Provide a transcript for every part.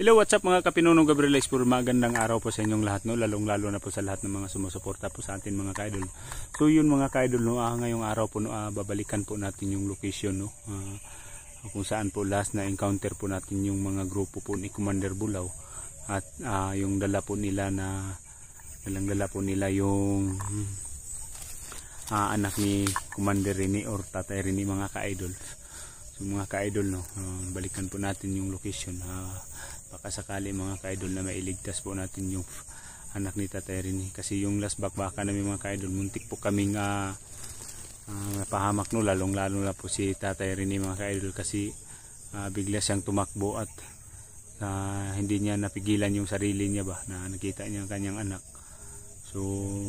Hello, what's up mga Kapinuno, Gabriel Explorer. Magandang araw po sa inyong lahat, no? Lalong-lalo na po sa lahat ng mga sumusuporta po sa atin mga kaidol. So yun mga kaidol, no? Ngayong araw po, no? Babalikan po natin yung location, no? Kung saan po last na encounter po natin yung mga grupo po ni Commander Bulaw. At yung dala po nila na dala po nila yung anak ni Commander Rene or Tatay Rene mga kaidol. So mga kaidol, no? Balikan po natin yung location. Baka sakali mga kaidol na mailigtas po natin yung anak ni Tatay Rene. Kasi yung last bakbaka namin mga kaidol, muntik po kaming napahamak, no? Lalong lalo na po si Tatay Rene mga kaidol. Kasi bigla siyang tumakbo at hindi niya napigilan yung sarili niya ba na nakita niya ang kanyang anak. So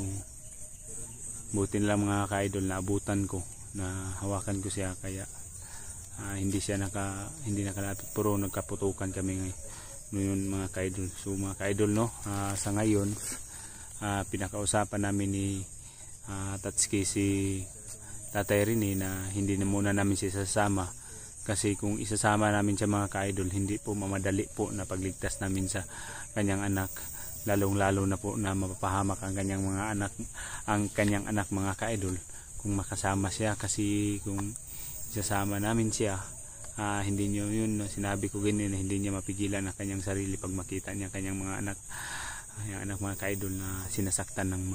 buti na lang mga kaidol na abutan ko, na hawakan ko siya, kaya hindi nakalapit, pero nagkaputukan kami ngayon mga kaidol. So mga kaidol, no, sa ngayon pinakausapan namin ni Tatsuki si Tatay Rene na hindi na muna namin siya sasama, kasi kung isasama namin siya mga kaidol, hindi po mamadali po na pagligtas namin sa kanyang anak, lalong lalo na po na mapapahamak ang kanyang anak mga kaidol kung makasama siya. Kasi kung isasama namin siya, hindi niyo yun, sinabi ko ganyan, hindi niya mapigilan ang kanyang sarili pag makita niya kanyang mga anak mga kaidol na sinasaktan ng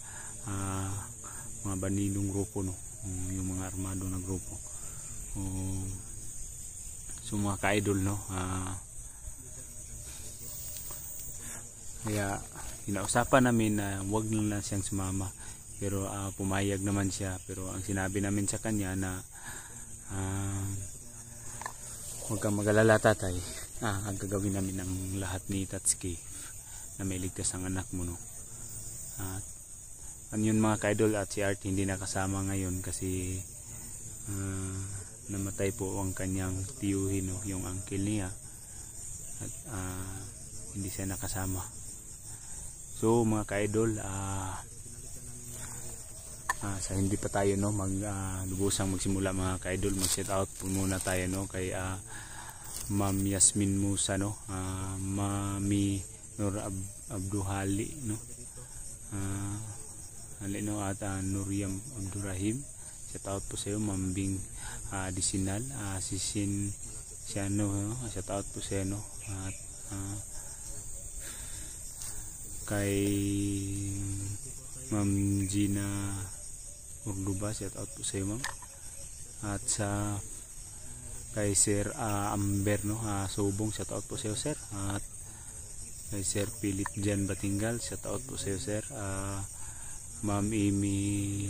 mga banilong grupo, no? Yung mga armado na grupo. So mga kaidol, no, kaya hinausapan namin na wag na siyang sumama, pero pumayag naman siya. Pero ang sinabi namin sa kanya na huwag kang mag-alala tatay, ang gagawin namin ng lahat ni Tatsuki na may ligtas ang anak mo, no? Yun mga kaidol, at si Art hindi nakasama ngayon kasi namatay po ang kanyang tiyuhin, no? Yung uncle niya, at hindi siya nakasama. So mga kaidol, sa hindi pa tayo, no, lubusang magsimula mga kaidol, mag-set out po muna tayo, no, kay Ma'am Yasmin Musa, no, Mami Nur Abduhali, no, at Nuriam Abdurrahim. Set out po sa iyo. Ma'am Bing Disinal, Sisin Siano, set out po sa iyo, no, at kay Ma'am Gina Urduba, shout out po sa iyo ma'am. At sa kay Sir Amber, no, Subong, shout out po sa iyo sir. At kay Sir Philip Jan Batingal, shout out po sa iyo sir. Ma'am Amy,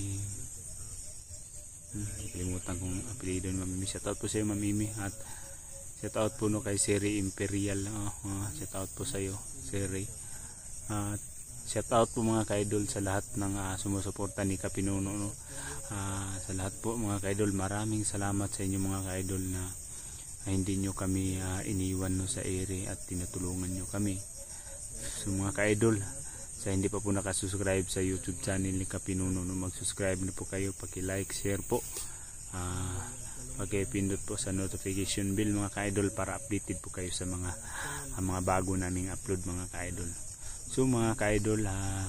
kalimutan kong apelido ni Ma'am Amy, shout out po sa iyo Ma'am Amy. At shout out po, no, kay Siri Imperial, shout out po sa iyo Siri. At shout out po mga kaidol sa lahat ng sumusuporta ni Kapinuno, no? Sa lahat po mga kaidol, maraming salamat sa inyo mga kaidol na hindi nyo kami iniwan, no, sa ere, at tinutulungan nyo kami. So mga kaidol, sa hindi pa po nakasubscribe sa YouTube channel ni Kapinuno, no, mag-subscribe na po kayo, paki-like, share po, paki-pindot po sa notification bell mga kaidol para updated po kayo sa mga bago naming upload mga kaidol. So mga kaidol,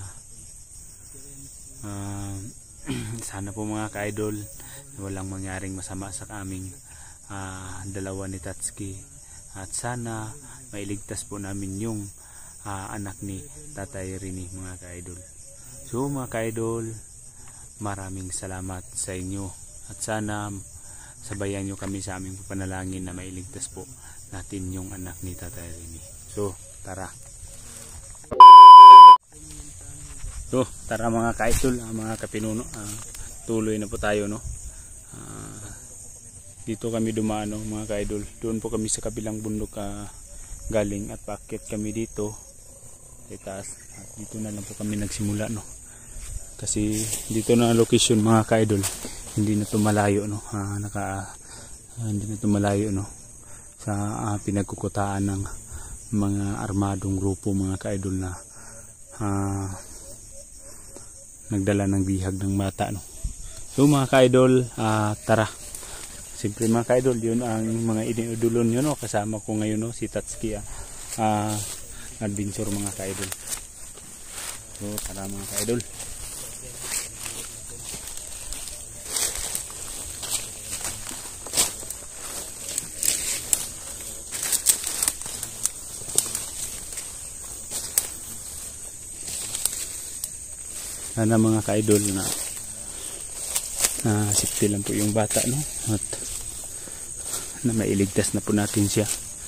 sana po mga kaidol walang mangyaring masama sa aming dalawa ni Tatsuki, at sana mailigtas po namin yung anak ni Tatay Rene mga kaidol. So mga kaidol, maraming salamat sa inyo, at sana sabayan nyo kami sa aming panalangin na mailigtas po natin yung anak ni Tatay Rene. So tara. So tara mga kaidol, mga Kapinuno, tuloy na po tayo, no. Dito kami dumaan, no, mga kaidol. Doon po kami sa kabilang bundok galing, at paakyat kami dito sa taas, at dito na lang po kami nagsimula, no, kasi dito na location mga kaidol, hindi na to malayo, no, hindi na to malayo, no, sa pinagkukutaan ng mga armadong grupo mga kaidol na nagdala ng bihag ng bata, no. So mga kaidol, tara. Siyempre mga kaidol, yun ang mga iniudulon nyo, no. Kasama ko ngayon, no, si Tatsuki. adventure mga ka-idol. So tara mga ka-idol. Sana mga ka-idol na safety lang po yung bata, no? At na mailigtas na po natin siya.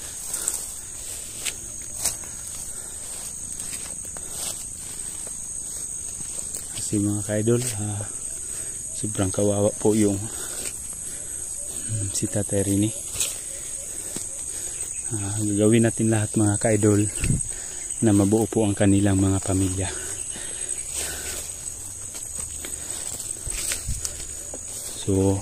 Kasi mga ka-idol, sobrang kawawa po yung si Tatay Rini. Gagawin natin lahat mga ka-idol na mabuo po ang kanilang mga pamilya. So,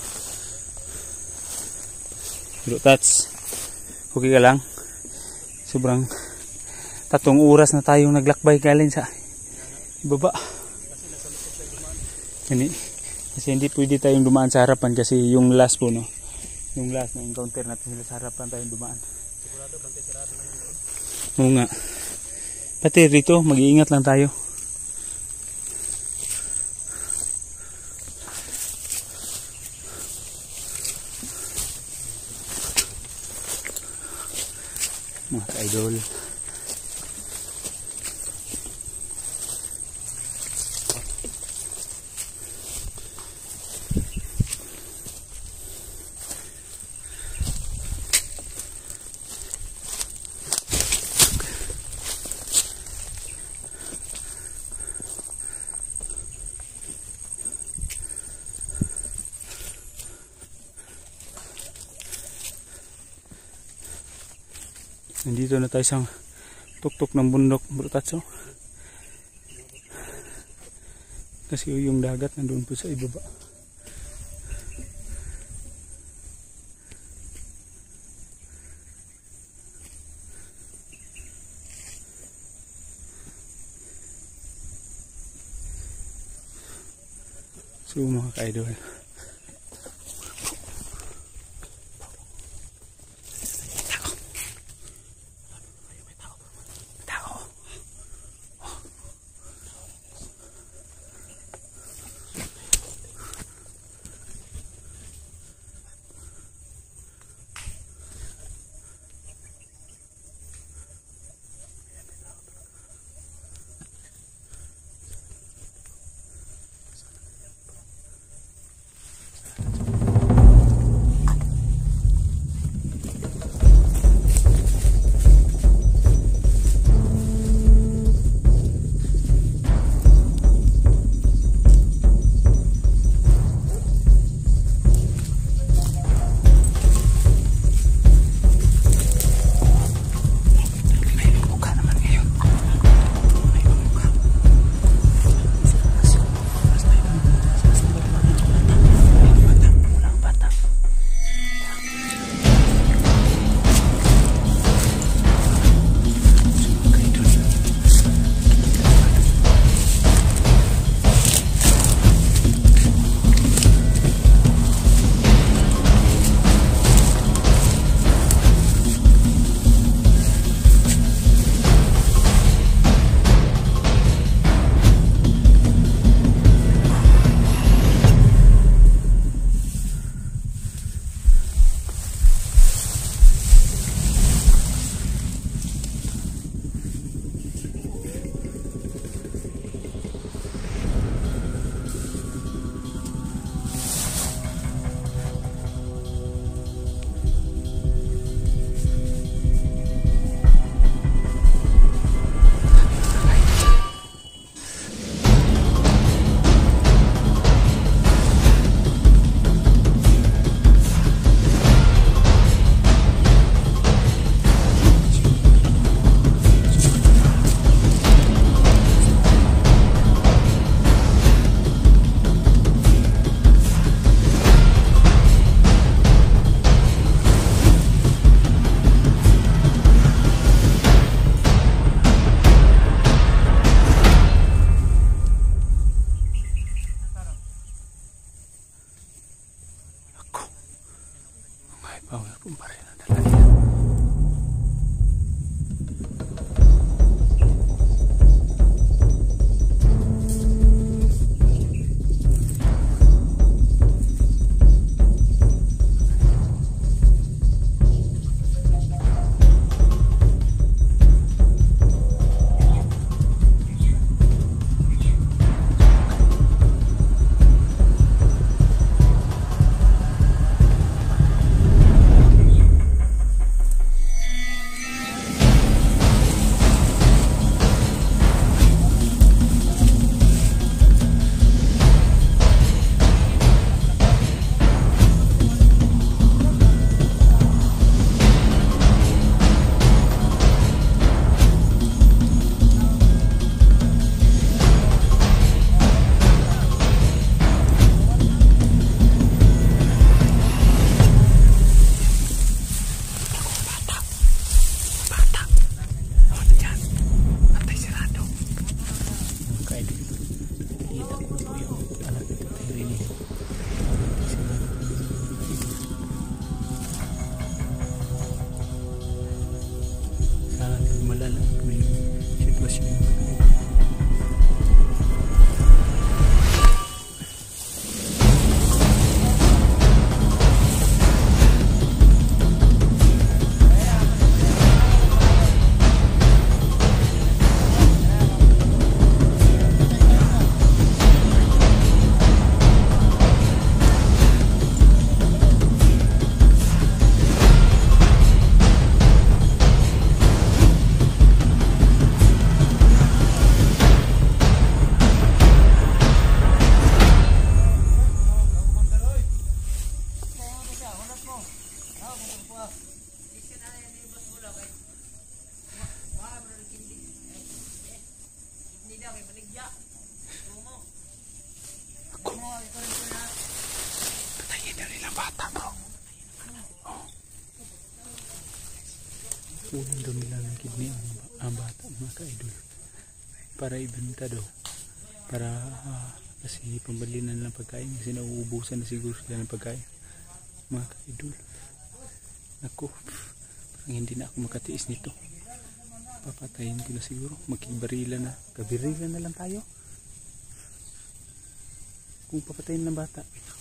Bro Tats, okay ka lang? Sobrang 3 oras na tayong naglakbay galing sa ibaba. Kasi hindi pwede tayong dumaan sa harapan kasi yung last po, no? Yung last na encounter natin sila sa harapan tayong dumaan. Sigurado bantay sarado lang yun. Oo nga. Pati rito, mag-iingat lang tayo. Mga ka-idol, nandito na tayo sa tuktok ng bundok, Bro Tatso. Kasi yung dagat nandun po sa ibaba. So mga ka-idol, malala may sitwasyon. Patayin na rin ang bata, bro. Unang daw nila ng kidney ang bata, mga ka-idol. Para ibenta daw. Para kasi pambalinan lang pagkain. Kasi nauubusan na siguro sila ng pagkain. Mga ka-idol. Ako, parang hindi na ako makatiis nito. Papatayin ko na siguro. Magkibarila na. Kabirila na lang tayo. Kung papatayin ng bata.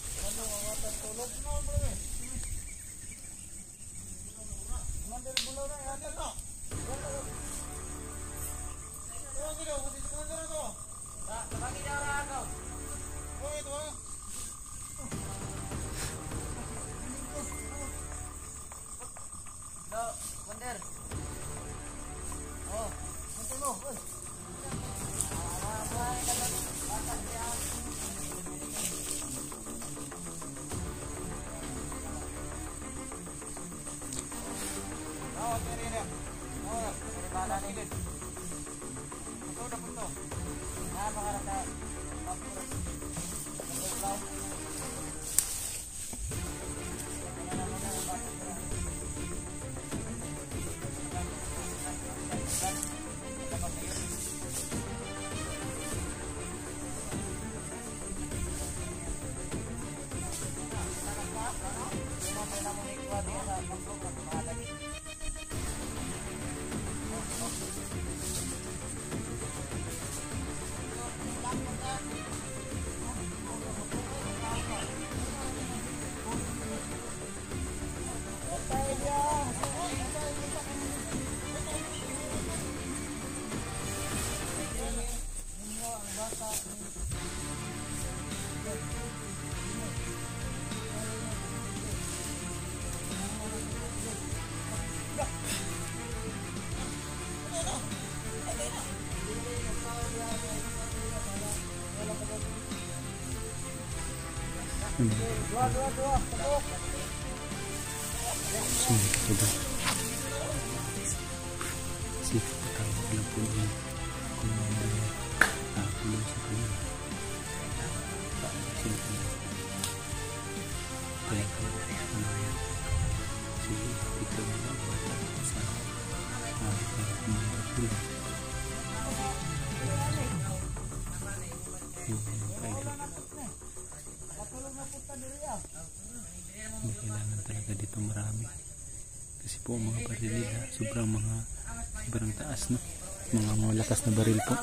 Si tawag lang po niya kung ano pulo sa kanila. Kaya si ito na bata sa pulo. Kailangan talaga dito marami kasi po ang mga baril nila sobrang taas, no? Mga malakas na baril po.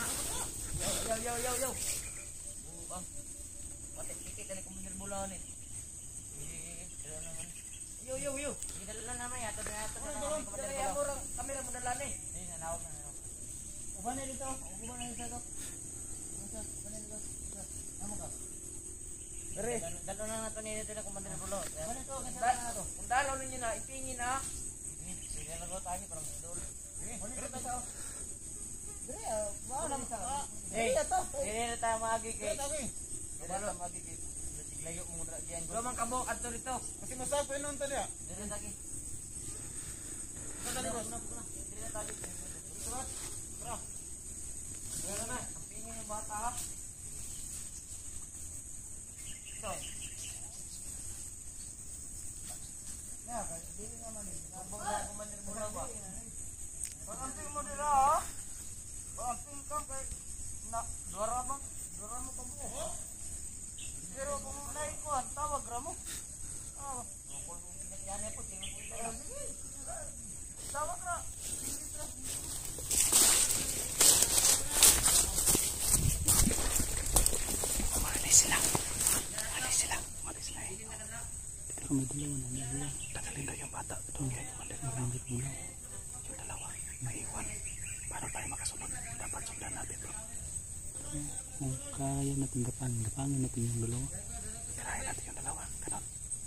Dalo na nato ni dito na Commander Bulo. Kung dalaw ninyo na ipingin na. Sige lang tayo parang dol. Dire, wow lang sa. Dire na tayo maagi kay. Dalo maagi kay. Layo mo dra diyan. Gamang kabok adto dito. Kasi masapo inon ta dia. Dire lagi. Dire na tayo. Tara. Dire na. Pingin yung bata. So. Ya, dili naman ni. Nabola ko man ni mura ba. Pag-amping mo dira ha. Pag-amping ka kay na dora mo pa mo. Pero kung nay ko ang tawag ra mo. Kung yan po tingin ko. Tawag ra. Hindi tra. Baka may dalawa na dalawa. Tagalin daw yung bata doon kay Commander Mulaw. Yung dalawa, maiwan. Para tayo makasunod. Dapat sundan natin to. Kung kaya natin gapangin natin yung dalawa. Tirahin natin yung dalawa. Ganon.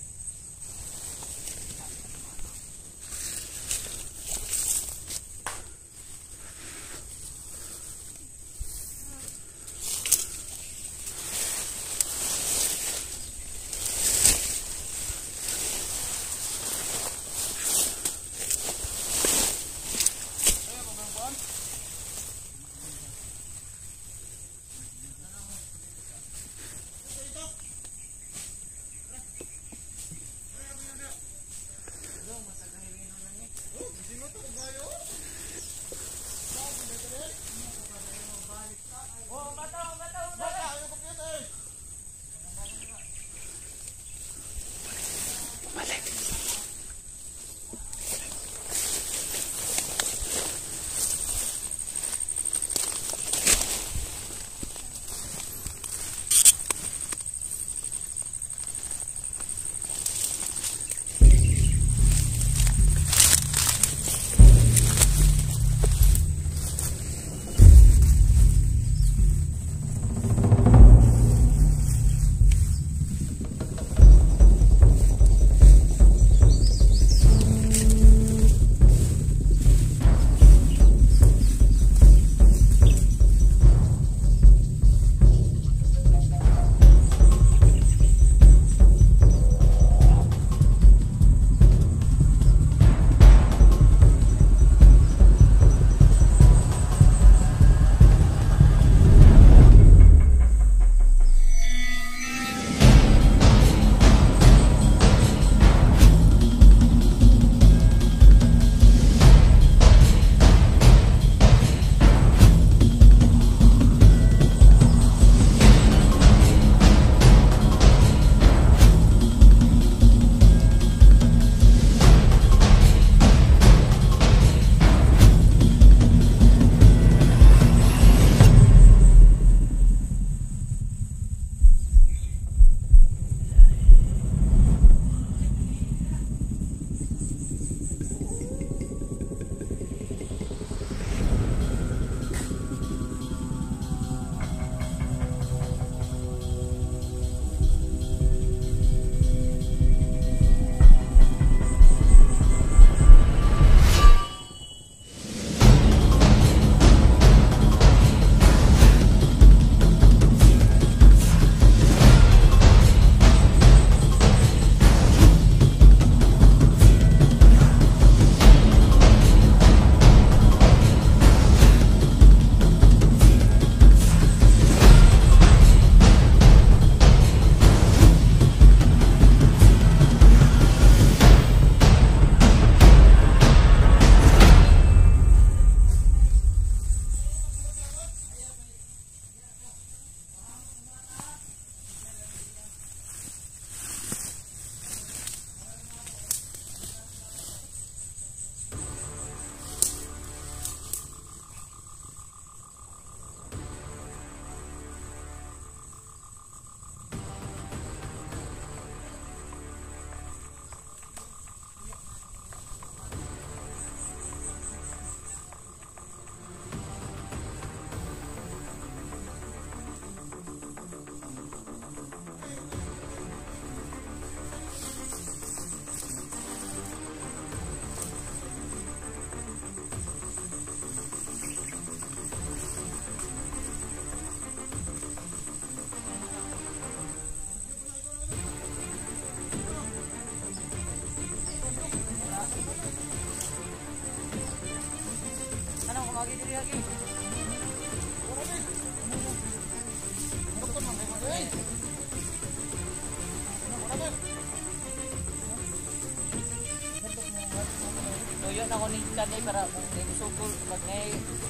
Yun ako ni kanay para kung may musukol pag may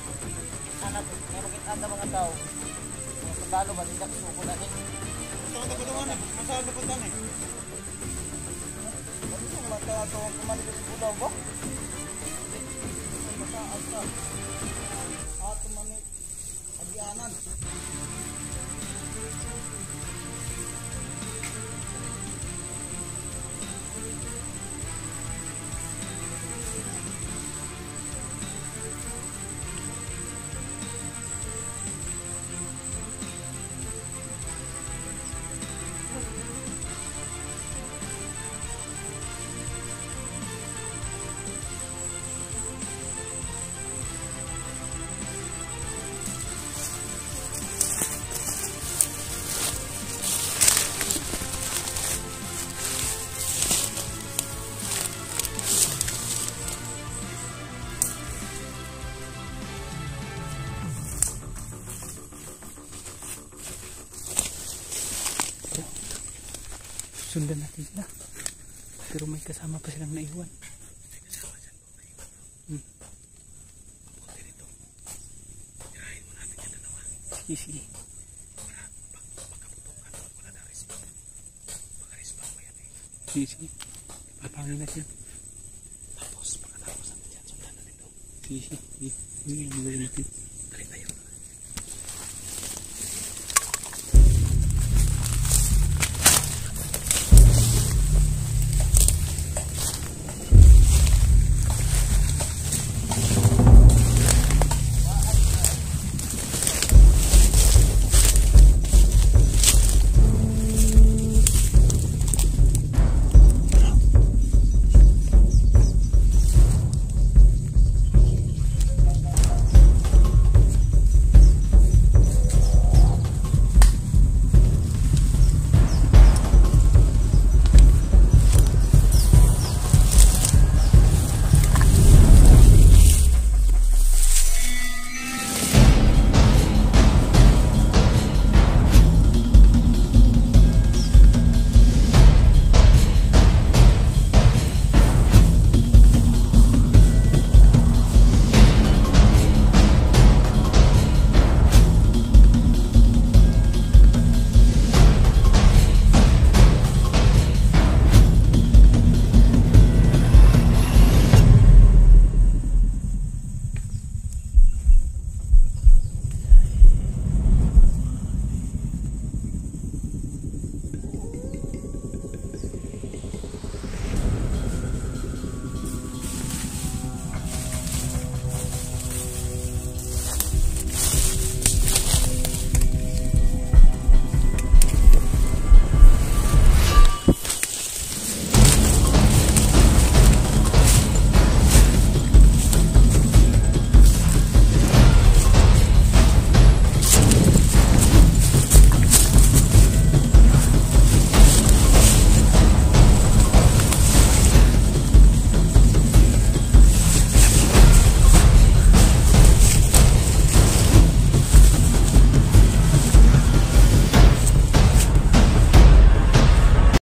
anak meron kita mga tao sa talo ba hindi ka sukol natin Ito tulungan eh. Masaan na punta eh. Ano yung mata ito ang kumanin sa budaw ba? Masaan ka. Ato manit. Agianan. Sundan natin sila. Pero may kasama pa silang naiwan. Sige, sige. Sige, sige. Papangin natin. Tapos, pagkatapos natin dyan, sundan natin doon. Sige, sige. Sige, sige natin.